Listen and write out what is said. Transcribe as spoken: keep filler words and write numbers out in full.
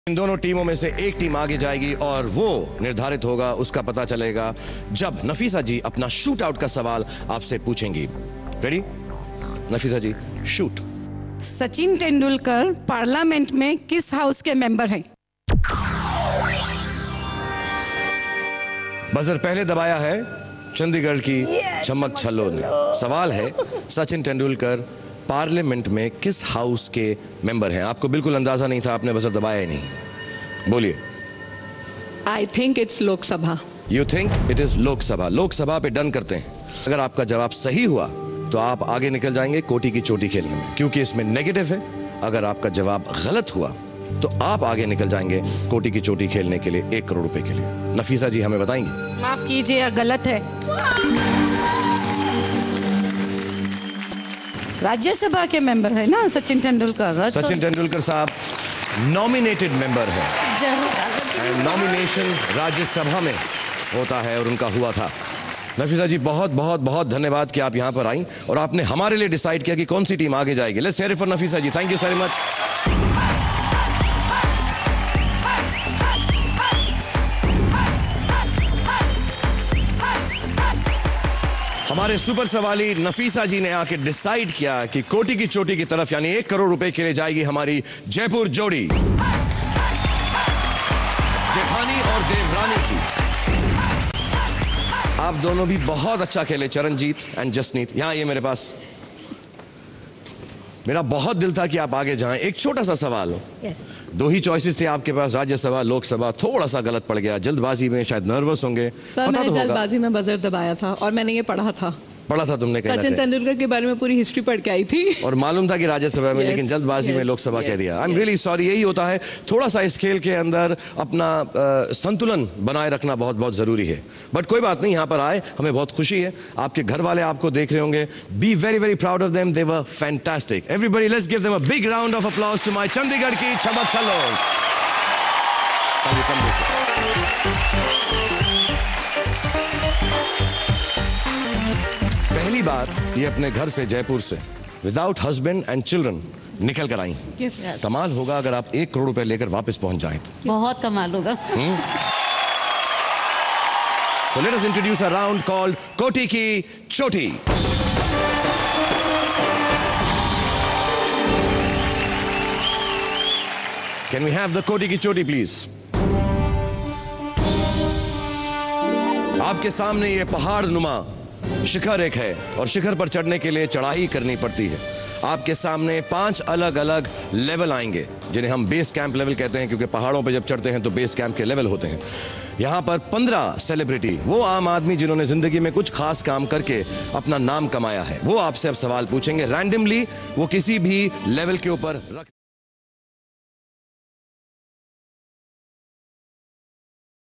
इन दोनों टीमों में से एक टीम आगे जाएगी और वो निर्धारित होगा, उसका पता चलेगा जब नफीसा जी अपना शूट आउट का सवाल आपसे पूछेंगी। Ready? Nafisa ji, shoot. Sachin Tendulkar parliament में किस हाउस के मेंबर हैं? बजर पहले दबाया है चंडीगढ़ की चमक छल्लो ने। सवाल है, सचिन तेंदुलकर पार्लियामेंट में किस हाउस के मेंबर हैं? आपको बिल्कुल अंदाजा नहीं था, आपने बजर दबाया ही नहीं। बोलिए। I think it's Lok Sabha. You think it is Lok Sabha. Lok Sabha पे डन करते हैं। अगर आपका जवाब सही हुआ तो आप आगे निकल जाएंगे कोटी की चोटी खेलने में, क्योंकि इसमें नेगेटिव है। अगर आपका जवाब गलत हुआ तो आप आगे निकल जाएंगे कोटी की चोटी खेलने के लिए एक करोड़ रुपए के लिए। नफीसा जी हमें बताएंगे। माफ कीजिए, गलत है। राज्यसभा के मेंबर है ना सचिन तेंदुलकर। सचिन तेंदुलकर साहब नॉमिनेटेड मेंबर है एंड नॉमिनेशन राज्यसभा में होता है और उनका हुआ था। नफीसा जी बहुत बहुत बहुत धन्यवाद कि आप यहाँ पर आई और आपने हमारे लिए डिसाइड किया कि कौन सी टीम आगे जाएगी। Let's hear it for Nafisa ji. Thank you very much. हमारे सुपर सवाली नफीसा जी ने आके डिसाइड किया कि कोटी की चोटी की तरफ यानी एक करोड़ रुपए के लिए जाएगी हमारी जयपुर जोड़ी जेठानी और देवरानी की। आप दोनों भी बहुत अच्छा खेले, चरणजीत एंड जसनीत। यहां ये मेरे पास, मेरा बहुत दिल था कि आप आगे जाएं। एक छोटा सा सवाल हो। yes. दो ही चॉइसेस थे आपके पास, राज्यसभा लोकसभा। थोड़ा सा गलत पड़ गया, जल्दबाजी में शायद नर्वस होंगे। सर मैंने तो जल्दबाजी में बजर दबाया था और मैंने ये पढ़ा था पढ़ा था तुमने? सचिन तेंदुलकर के बारे में पूरी हिस्ट्री पढ़ के आई थी और मालूम था कि राज्यसभा में, yes, लेकिन जल्दबाजी yes, में लोकसभा yes, कह दिया। I am really sorry. यही होता है, थोड़ा सा इस खेल के अंदर अपना आ, संतुलन बनाए रखना बहुत बहुत जरूरी है। बट कोई बात नहीं, यहाँ पर आए हमें बहुत खुशी है। आपके घर वाले आपको देख रहे होंगे। Be very very proud of them, they were fantastic. Everybody let's give them a big round of applause to my Chandigarh की चमक छल्लोस। पहली बार ये अपने घर से, जयपुर से, विदाउट हस्बैंड एंड चिल्ड्रन निकल कर आई। yes. कमाल होगा अगर आप एक करोड़ रुपए लेकर वापस पहुंच जाएं। बहुत कमाल होगा। So let us introduce a round called कोटी की चोटी। Can we have the कोटी की चोटी please? आपके सामने ये पहाड़ नुमा शिखर एक है और शिखर पर चढ़ने के लिए चढ़ाई करनी पड़ती है। आपके सामने पांच अलग अलग लेवल आएंगे जिन्हें हम बेस कैंप लेवल कहते हैं, क्योंकि पहाड़ों पे जब चढ़ते हैं तो बेस कैंप के लेवल होते हैं। यहाँ पर पंद्रह सेलिब्रिटी, वो आम आदमी जिन्होंने जिंदगी में कुछ खास काम करके अपना नाम कमाया है, वो आपसे अब सवाल पूछेंगे रैंडमली। वो किसी भी लेवल के ऊपर रख